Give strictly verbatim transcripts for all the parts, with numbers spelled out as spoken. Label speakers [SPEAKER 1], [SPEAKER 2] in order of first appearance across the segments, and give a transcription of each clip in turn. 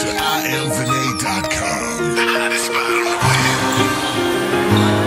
[SPEAKER 1] to I am Vinay dot com. The hottest spot on the web.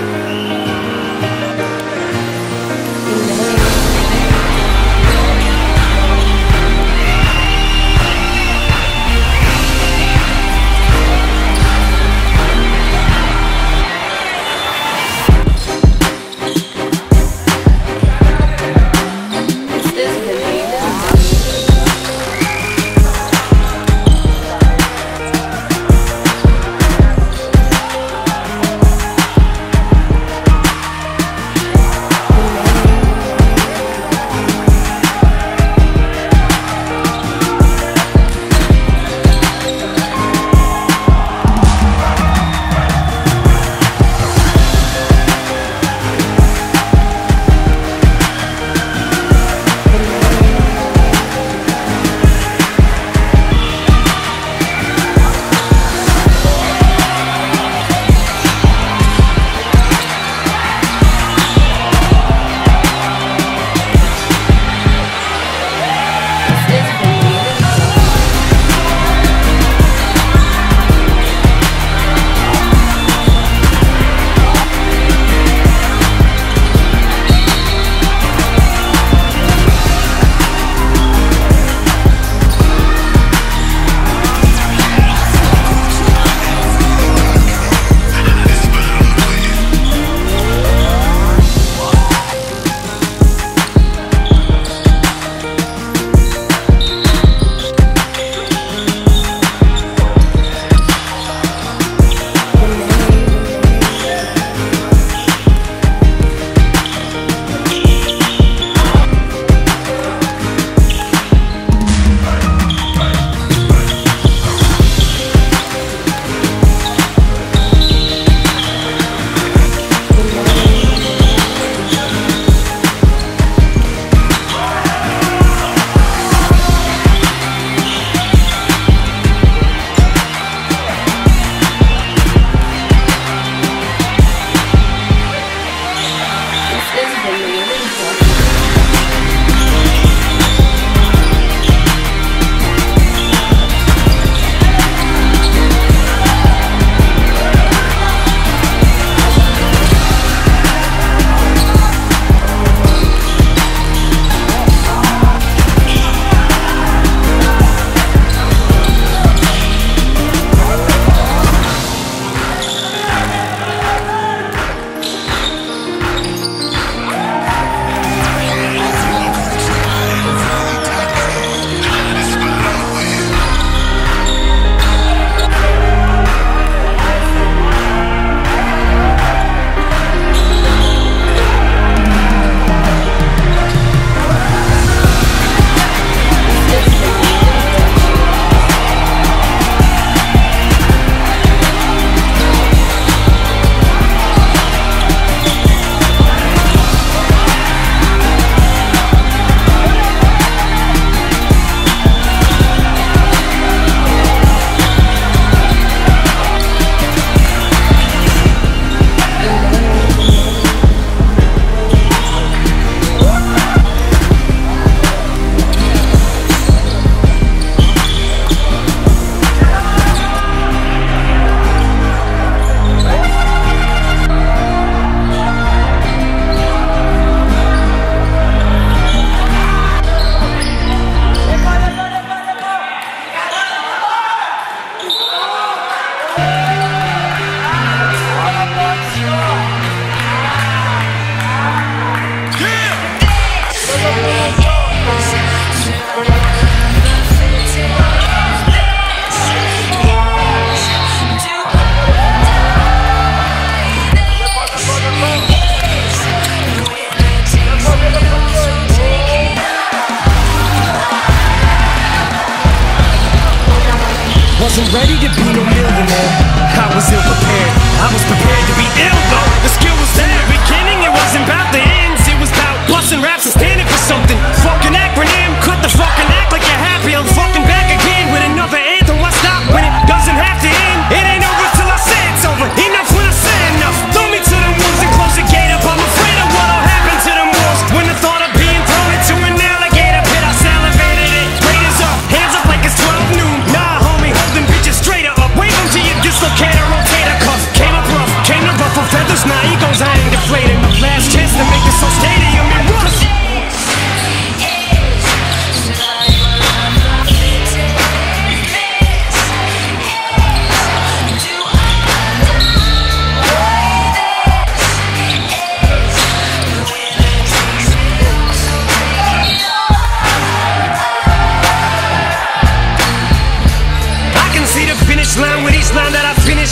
[SPEAKER 2] Wasn't ready to be no millionaire. I was ill prepared. I was prepared to be ill though. The skill was there. Beginning, it wasn't about the ends. It was about busting raps and standing for something. Fucking acronym. Cut the fucking act like you're happy. I'm fucking back again with another anthem. Why stop when it doesn't have to end? It ain't over till I say it's over. Enough when I say enough. Throw me to the wolves and close the gate up. I'm afraid of what'll happen to them wolves when the thought of being thrown into an alligator pit. I salivated it. Raiders up, hands up like it's twelve noon. Nah, homie.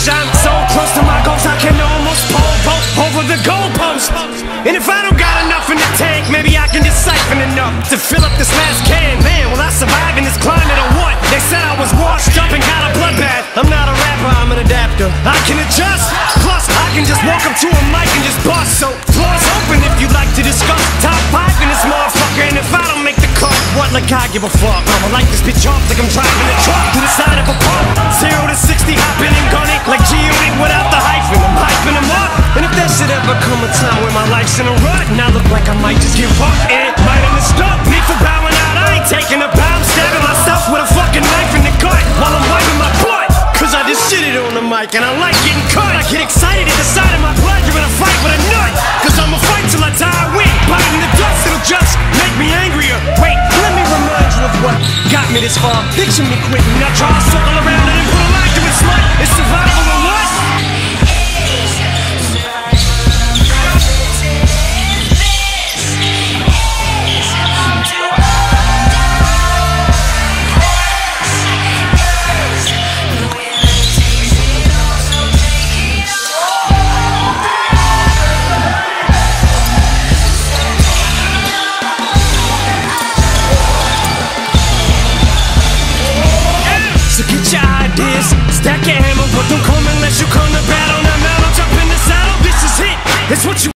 [SPEAKER 2] wish I'm so close to my goals I can almost pole vault over the goalpost. And if I don't got enough in the tank, maybe I can just siphon enough to fill up this last can. Man, will I survive in this climate or what? They said I was washed up and got a bloodbath. I'm not a rapper, I'm an adapter. I can adjust, plus I can just walk up to a mic and just bust. So floor's open if you'd like to discuss top five in this motherfucker. And if I don't make the cut, what, like I give a fuck? I'ma light this bitch off like I'm driving a truck through the side of a pump. Zero to sixty, hopping and gunning like G-Unit without the hyphen. I'm hyping them up. And if there should ever come a time where my life's in a rut and I look like I might just give up, it might have mistook me for bowing out. I ain't taking a bow, I'm stabbing myself with a fucking knife in the gut while I'm wiping my butt. Cause I just shitted on the mic and I like getting cut. I get excited at the sight of my blood. You're in a fight with a nut. Cause I'ma fight till I die, I win. Biting the dust, it'll just make me angrier. Wait, let me remind you of what got me this far. Picture me quitting, now draw a circle around it and put a line to its slut. It's survival or what? Stack your ammo, but don't come unless you come to battle. Now, now, jump in the saddle, this is it. It's what you